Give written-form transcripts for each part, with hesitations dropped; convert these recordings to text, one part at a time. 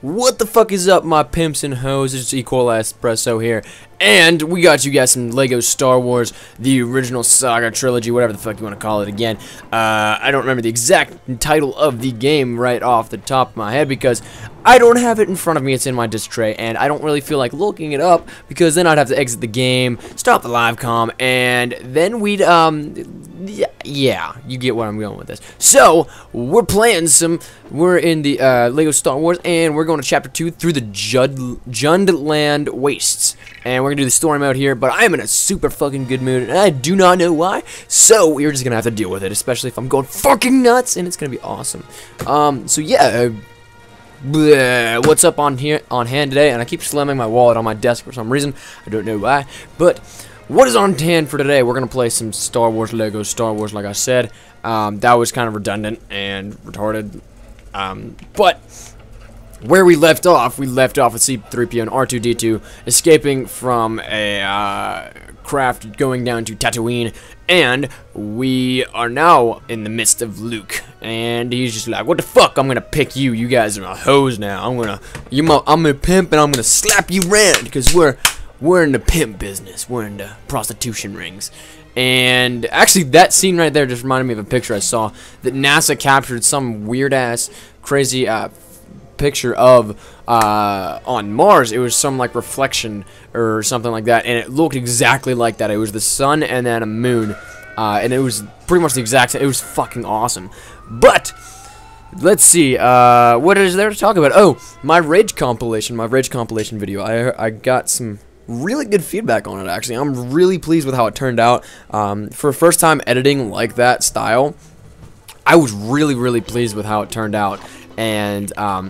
What the fuck is up, my pimps and hoes? It's Equal Espresso here, and we got you guys some Lego Star Wars, the original saga trilogy, whatever the fuck you want to call it again. I don't remember the exact title of the game right off the top of my head because I don't have it in front of me. It's in my disk tray, and I don't really feel like looking it up because then I'd have to exit the game, stop the live comm, and then we'd, yeah, you get where I'm going with this. So, we're in the Lego Star Wars, and we're going to Chapter 2 through the Jundland Wastes. And we're going to do the story mode here, but I am in a super fucking good mood, and I do not know why. So, we're just going to have to deal with it, especially if I'm going fucking nuts, and it's going to be awesome. So yeah, bleh, what's up on hand today? And I keep slamming my wallet on my desk for some reason. I don't know why, but what is on hand for today? We're gonna play some Star Wars, Lego Star Wars, like I said. That was kind of redundant and retarded. But where we left off with C-3PO and R2-D2 escaping from a craft going down to Tatooine, and we are now in the midst of Luke, and he's just like, "What the fuck? I'm gonna pick you. You guys are my hoes now. I'm a pimp, and I'm gonna slap you around because we're in the pimp business. We're in the prostitution rings." And actually, that scene right there just reminded me of a picture I saw that NASA captured some weird-ass, crazy picture of on Mars. It was some like reflection or something like that, and it looked exactly like that. It was the sun and then a moon, and it was pretty much the exact same. It was fucking awesome. But let's see, what is there to talk about? Oh, my rage compilation video. I got some really good feedback on it, actually. I'm really pleased with how it turned out. For first time editing like that style, I was really pleased with how it turned out. And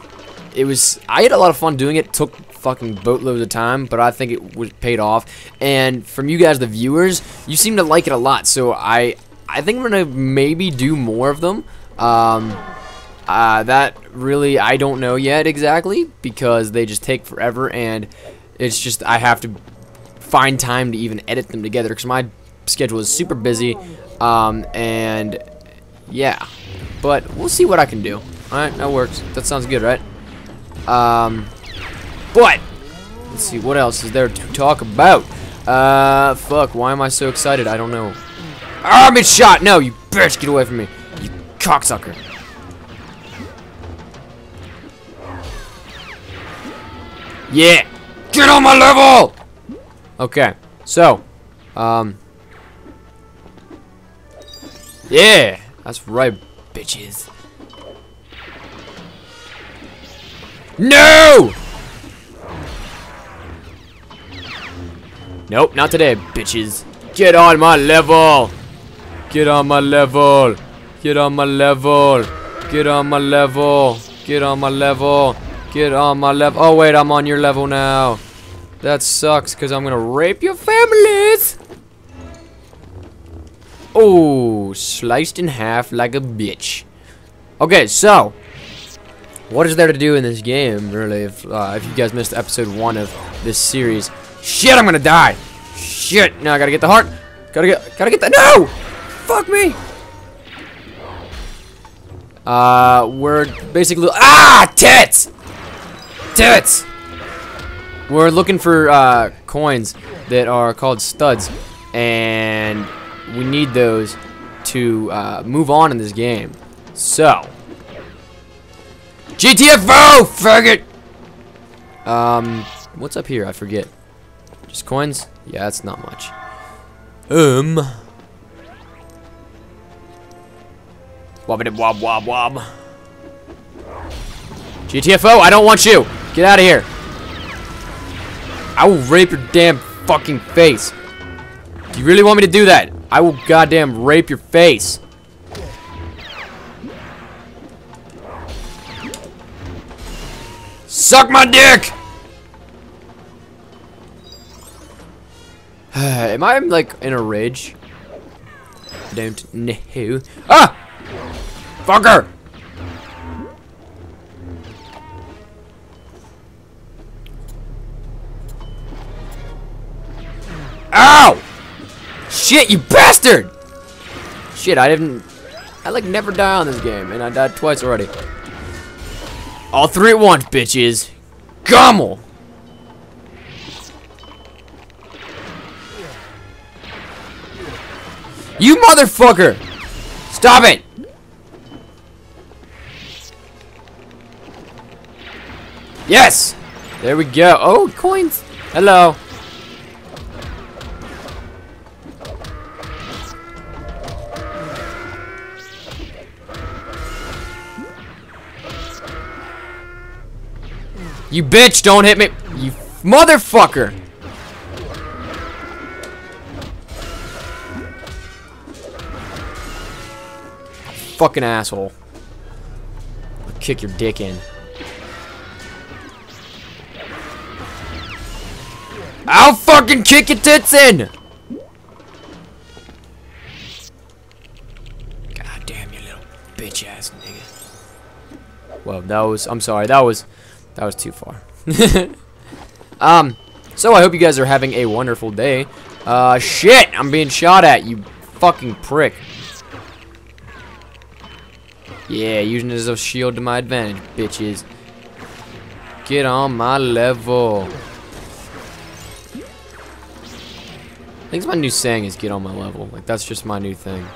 I had a lot of fun doing it. It took fucking boatloads of time, but I think it was paid off. And from you guys, the viewers, you seem to like it a lot. So I think we're gonna maybe do more of them. That really, I don't know yet exactly, because they just take forever, and it's just I have to find time to even edit them together because my schedule is super busy. And yeah, but we'll see what I can do. Alright, that works. That sounds good, right? But let's see, what else is there to talk about? Fuck, why am I so excited? I don't know. Ah, I'm shot! No, you bitch, get away from me, you cocksucker. Yeah, get on my level! Okay, so, yeah, that's right, bitches. No! Nope, not today, bitches. Get on my level! Get on my level! Get on my level! Get on my level! Get on my level! Get on my level! Oh wait, I'm on your level now. That sucks, because I'm gonna rape your families! Oh, sliced in half like a bitch. Okay, so what is there to do in this game, really, if you guys missed episode 1 of this series? Shit, I'm gonna die! Shit, now I gotta get the heart! Gotta get the— no! Fuck me! We're basically— ah! Tits! Tits! We're looking for, coins that are called studs, and we need those to, move on in this game. So GTFO, faggot! What's up here? I forget. Just coins? Yeah, that's not much. Wobbity wob wob wob. GTFO, I don't want you! Get out of here! I will rape your damn fucking face. Do you really want me to do that? I will goddamn rape your face. Suck my dick! Am I like in a rage? I don't know. Ah! Fucker! Ow! Shit, you bastard! Shit, I like never die on this game, and I died twice already. All three at once, bitches. Gommel! You motherfucker! Stop it! Yes! There we go. Oh, coins! Hello. You bitch, don't hit me. You motherfucker. Fucking asshole. I'll kick your dick in. I'll fucking kick your tits in. God damn you little bitch ass nigga. Well, that was, I'm sorry, that was too far. So I hope you guys are having a wonderful day. Shit, I'm being shot at, you fucking prick. Yeah, using it as a shield to my advantage, bitches. Get on my level. I think my new saying is get on my level. Like, that's just my new thing.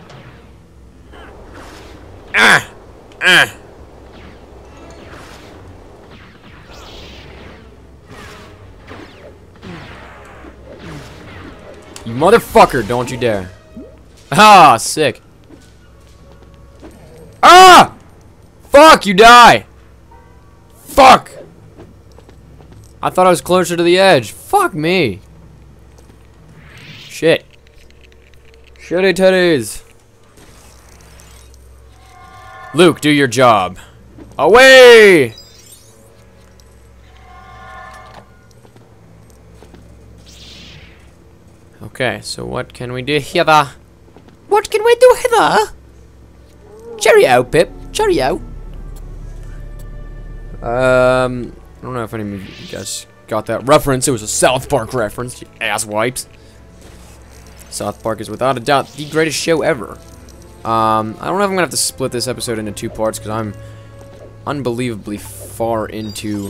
You motherfucker, don't you dare. Ah, sick. Ah! Fuck, you die! Fuck! I thought I was closer to the edge. Fuck me. Shit. Shitty titties. Luke, do your job. Away! Okay, so what can we do here? What can we do here? Cheerio, Pip. Cheerio. I don't know if any of you guys got that reference. It was a South Park reference, you ass wipes. South Park is without a doubt the greatest show ever. I don't know if I'm gonna have to split this episode into 2 parts because I'm unbelievably far into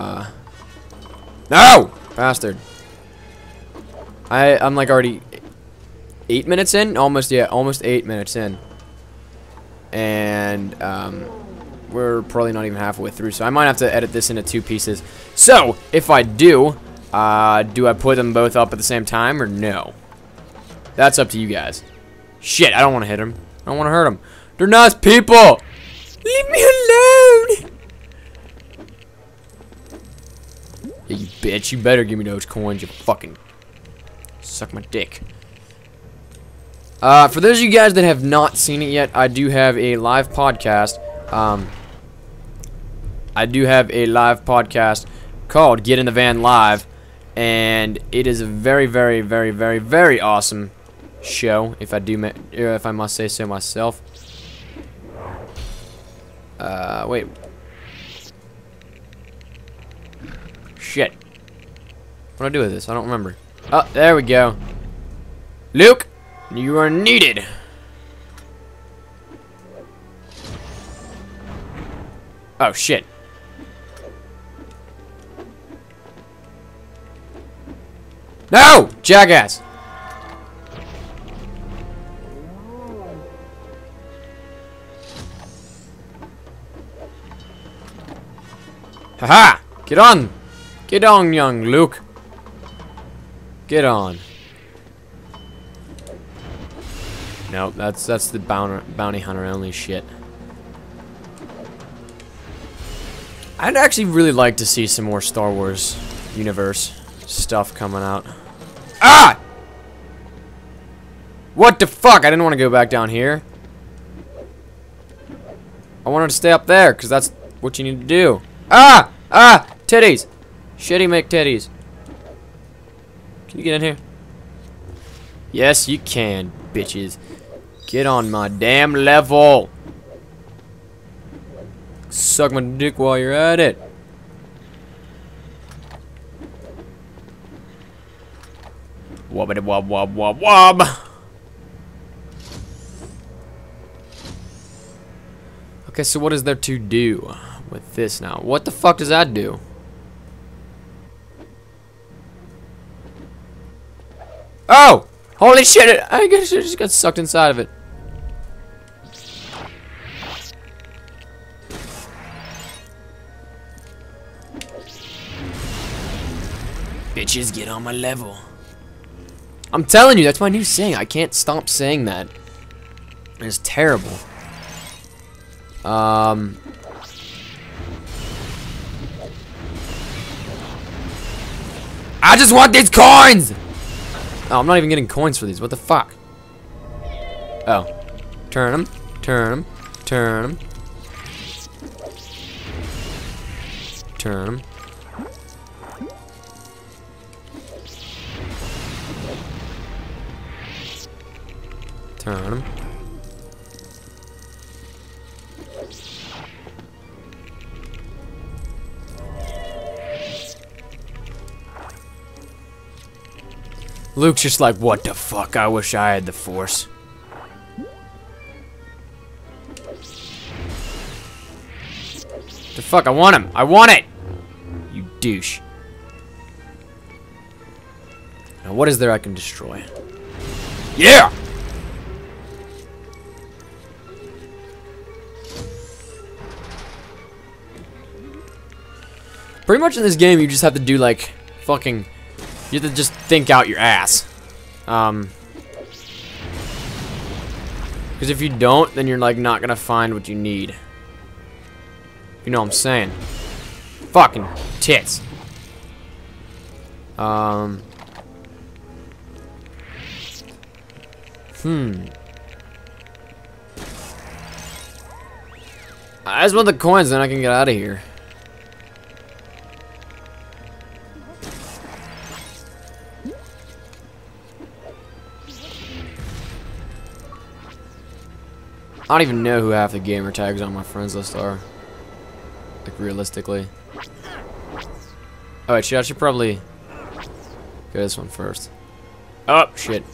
No! Bastard. I'm like already 8 minutes in? Almost 8 minutes in. And we're probably not even halfway through, so I might have to edit this into 2 pieces. So, if I do I put them both up at the same time or no? That's up to you guys. Shit, I don't want to hit them. I don't want to hurt them. They're nice people! Leave me alone! Yeah, you bitch. You better give me those coins, you fucking... Suck my dick. For those of you guys that have not seen it yet, I do have a live podcast. Called Get in the Van Live, and it is a very, very, very, very, very awesome show. If I must say so myself. Wait. Shit. What do I do with this? I don't remember. Oh, there we go. Luke, you are needed. Oh, shit. No! Jackass! Haha! Get on! Get on, young Luke. Get on. Nope, that's the bounty hunter only shit. I'd actually really like to see some more Star Wars universe stuff coming out. Ah! What the fuck? I didn't want to go back down here. I wanted to stay up there, because that's what you need to do. Ah! Ah! Titties! Shitty McTitties. Can you get in here? Yes, you can, bitches. Get on my damn level. Suck my dick while you're at it. Wobbity wob wob wob wob. Okay, so what is there to do? with this now. What the fuck does that do? Oh! Holy shit! I guess I just got sucked inside of it. Bitches, get on my level. I'm telling you, that's my new saying. I can't stop saying that. It's terrible. I just want these coins! Oh, I'm not even getting coins for these. What the fuck? Oh. Turn them. Turn them. Turn them. Turn them. Turn them. Luke's just like, what the fuck? I wish I had the Force. The fuck? I want him. I want it! You douche. Now what is there I can destroy? Yeah! Pretty much in this game, you just have to do like fucking. You have to just think out your ass. Because if you don't, then you're like not gonna find what you need. You know what I'm saying? Fucking tits. I just want the coins, then I can get out of here. I don't even know who half the gamer tags on my friends list are. Like, realistically. Oh, wait, shit, I should probably go this one first. Oh, shit.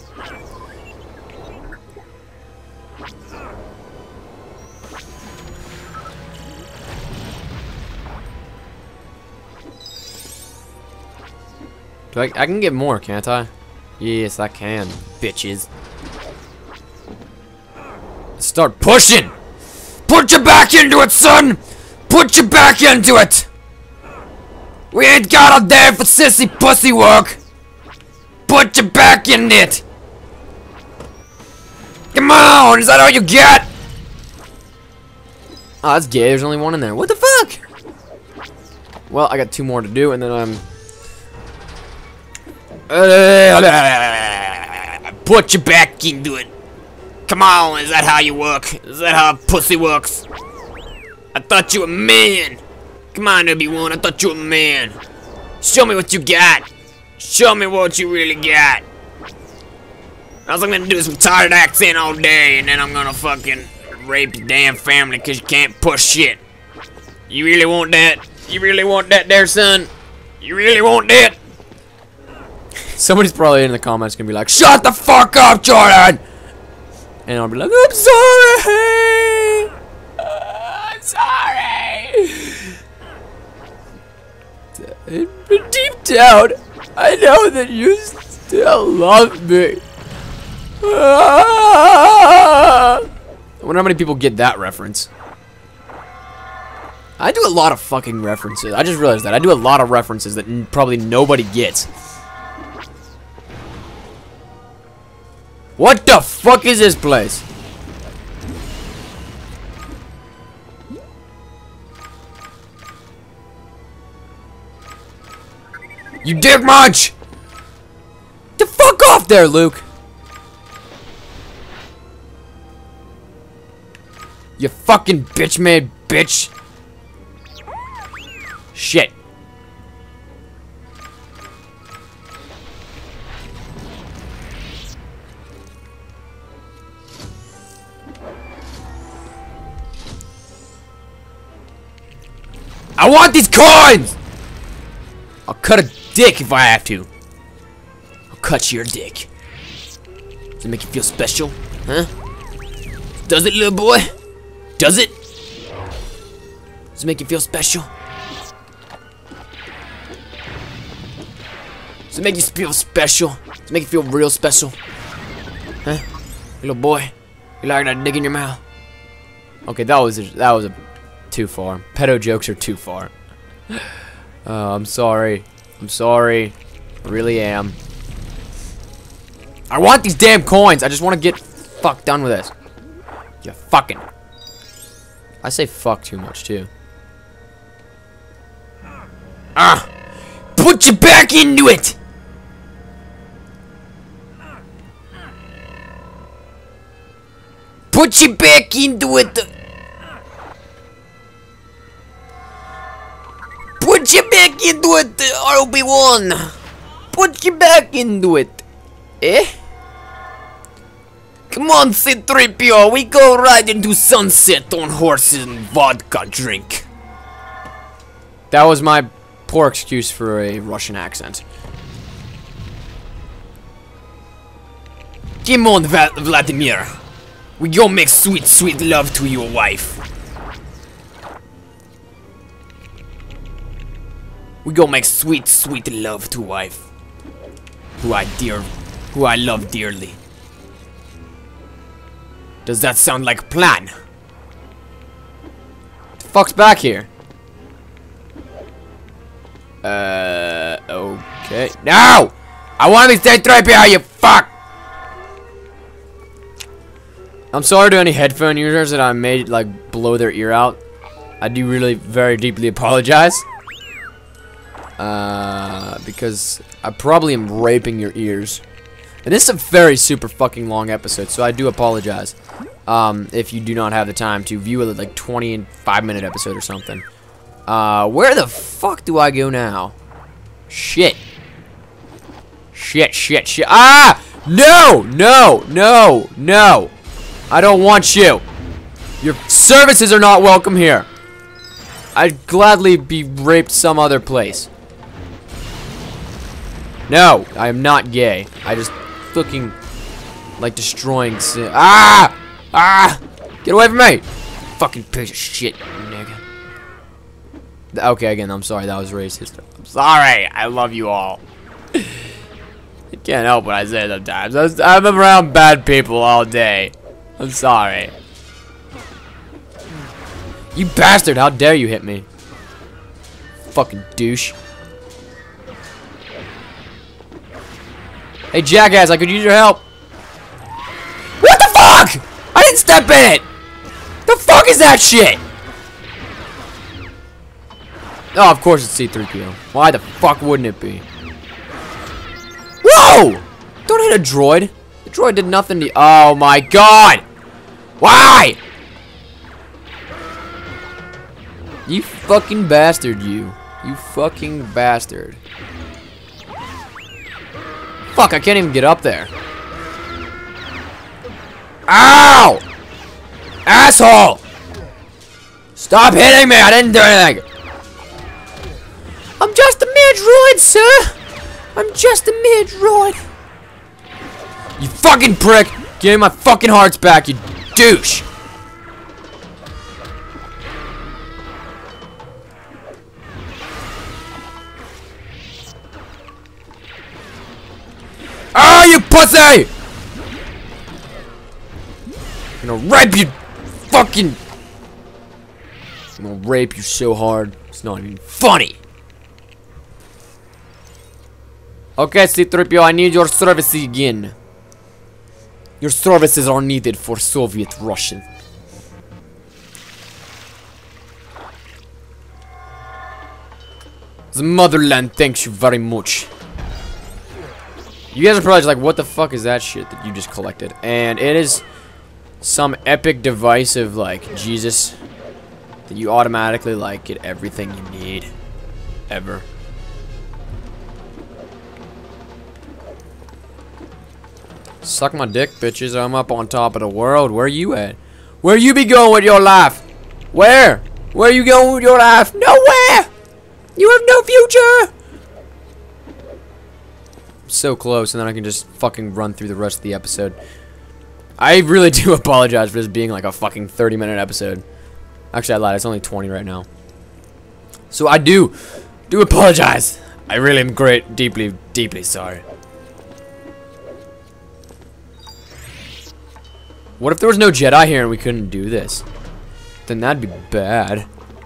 I can get more, can't I? Yes, I can, bitches. Start pushing! Put your back into it, son! Put your back into it! We ain't got a day for sissy pussy work! Put your back in it! Come on! Is that all you get? Oh, that's gay. There's only one in there. What the fuck? Well, I got 2 more to do, and then I'm... Put your back into it. Come on, is that how you work? Is that how pussy works? I thought you were a man. Come on, Obi-Wan, I thought you were a man. Show me what you got. Show me what you really got. Else I'm gonna do this retarded accent all day, and then I'm gonna fucking rape your damn family because you can't push shit. You really want that? You really want that there, son? You really want that? Somebody's probably in the comments gonna be like, shut the fuck up, Jordan! And I'll be like, I'm sorry! I'm sorry! Deep down, I know that you still love me. I wonder how many people get that reference. I do a lot of fucking references. I just realized that. I do a lot of references that probably nobody gets. What the fuck is this place? You dick munch! The fuck off there, Luke! You fucking bitch-made bitch! Shit. I want these coins! I'll cut a dick if I have to. I'll cut your dick. Does it make you feel special? Huh? Does it, little boy? Does it? Does it make you feel special? Does it make you feel special? Does it make you feel real special? Huh? Little boy, you like that dick in your mouth? Okay, that was a too far. Pedo jokes are too far. I'm sorry. I'm sorry. I really am. I want these damn coins. I just want to get fuck done with this. You fucking. I say fuck too much too. Ah! Put you back into it! Put you back into it! Put you back into it, RB1! Put you back into it! Eh? Come on, C-3PO, we go right into sunset on horses and vodka drink. That was my poor excuse for a Russian accent. Come on, Vladimir. We go make sweet, sweet love to your wife. We go make sweet, sweet love to wife. Who I love dearly. Does that sound like a plan? The fuck's back here? Okay. No! I want to stay right behind you, fuck! I'm sorry to any headphone users that I made, like, blow their ear out. I do really very deeply apologize. Because I probably am raping your ears. And this is a very super fucking long episode, so I do apologize. If you do not have the time to view a, like, 25-minute episode or something. Where the fuck do I go now? Shit. Shit, shit, shit. Ah! No! No! No! No! I don't want you. Your services are not welcome here. I'd gladly be raped some other place. No, I am not gay. I just fucking like destroying Ah! Ah! Get away from me! Fucking piece of shit, nigga. Okay, again, I'm sorry, that was racist. I'm sorry, I love you all. I can't help what I say sometimes. I'm around bad people all day. I'm sorry. You bastard, how dare you hit me? Fucking douche. Hey, jackass, I could use your help. What the fuck? I didn't step in it. The fuck is that shit? Oh, of course it's C-3PO. Why the fuck wouldn't it be? Whoa! Don't hit a droid. The droid did nothing to. Oh my god! Why? You fucking bastard, you. You fucking bastard. Fuck, I can't even get up there. Ow! Asshole! Stop hitting me! I didn't do anything! I'm just a mere droid, sir! I'm just a mere droid! You fucking prick! Give me my fucking hearts back, you douche! Ah, you pussy! I'm gonna rape you, fucking. I'm gonna rape you so hard, it's not even funny. Okay, C-3PO, I need your services again. Your services are needed for Soviet Russian. The motherland thanks you very much. You guys are probably just like, what the fuck is that shit that you just collected? And it is some epic device of, like, Jesus. That you automatically, like, get everything you need. Ever. Suck my dick, bitches. I'm up on top of the world. Where you at? Where you be going with your life? Where? Where you going with your life? Nowhere! You have no future! So close, and then I can just fucking run through the rest of the episode. I really do apologize for this being like a fucking 30-minute episode. Actually, I lied. It's only 20 right now. So I do apologize. I really am deeply, deeply sorry. What if there was no Jedi here and we couldn't do this? Then that'd be bad.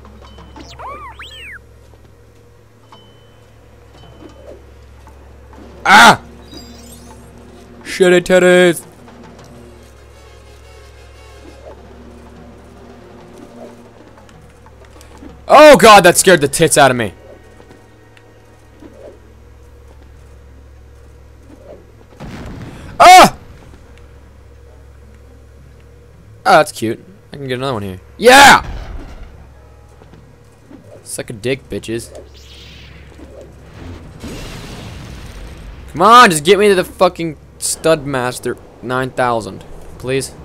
Ah! Shitty titties! Oh god, that scared the tits out of me. Ah! Oh, that's cute. I can get another one here. Yeah! Suck a dick, bitches. Come on, just get me to the fucking Stud Master 9000, please.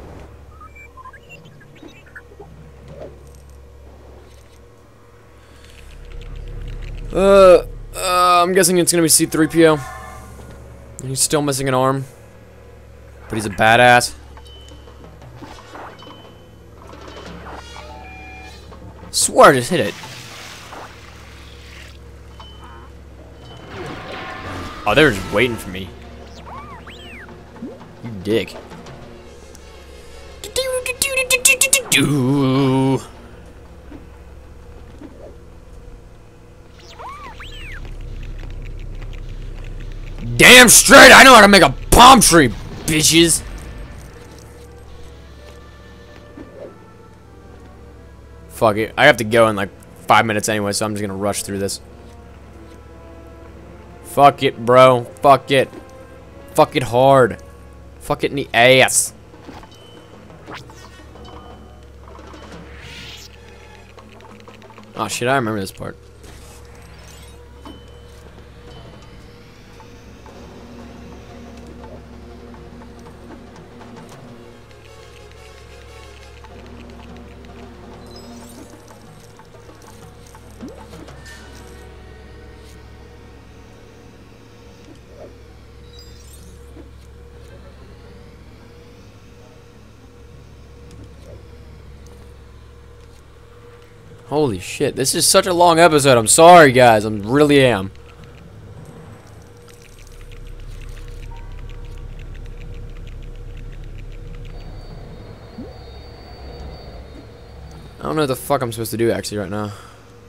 I'm guessing it's gonna be C-3PO. He's still missing an arm, but he's a badass. Swear I just hit it. Oh, they were just waiting for me. You dick. Damn straight, I know how to make a palm tree, bitches. Fuck it. I have to go in like 5 minutes anyway, so I'm just gonna rush through this. Fuck it, bro. Fuck it. Fuck it hard. Fuck it in the ass. Oh shit, I remember this part. Holy shit, this is such a long episode. I'm sorry, guys. I really am. I don't know what the fuck I'm supposed to do actually right now.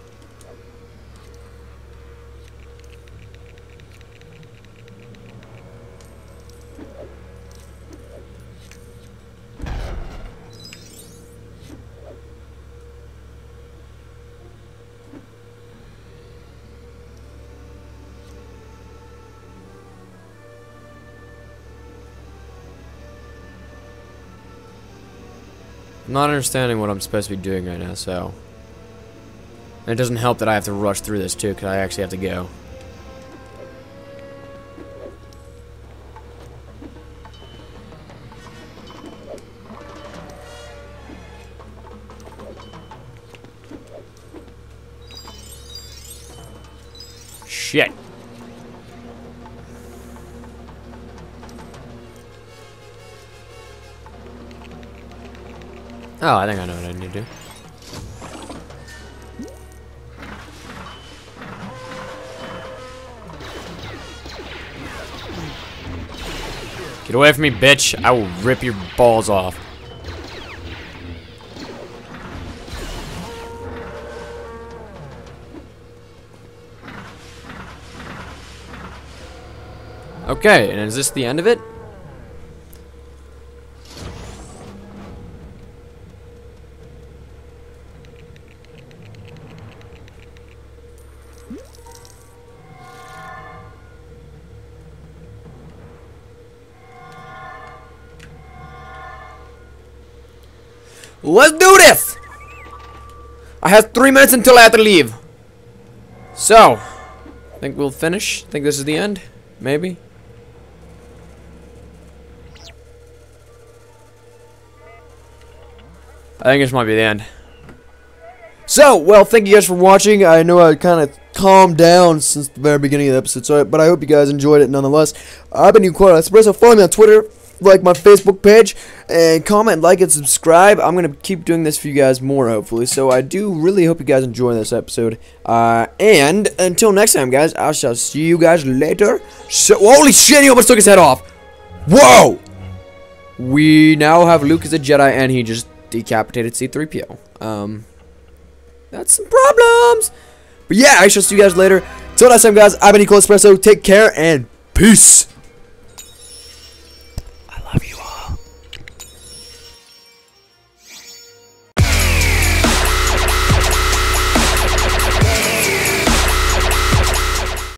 I'm not understanding what I'm supposed to be doing right now, so... And it doesn't help that I have to rush through this, too, because I actually have to go. Shit. Oh, I think I know what I need to do. Get away from me, bitch. I will rip your balls off. Okay, and is this the end of it? Let's do this! I have 3 minutes until I have to leave. So, think we'll finish? Think this is the end? Maybe? I think this might be the end. So, well, thank you guys for watching. I know I kind of calmed down since the very beginning of the episode, but I hope you guys enjoyed it nonetheless. I've been Quad Espresso. Follow me on Twitter, like my Facebook page, and comment, like, and subscribe. I'm gonna keep doing this for you guys more, hopefully. So I do really hope you guys enjoy this episode. And until next time, guys, I shall see you guys later. So, holy shit, he almost took his head off. Whoa! We now have Luke as a Jedi, and he just decapitated C-3PO. That's some problems. But yeah, I shall see you guys later. Till next time, guys, I've been Equal Espresso. Take care, and peace.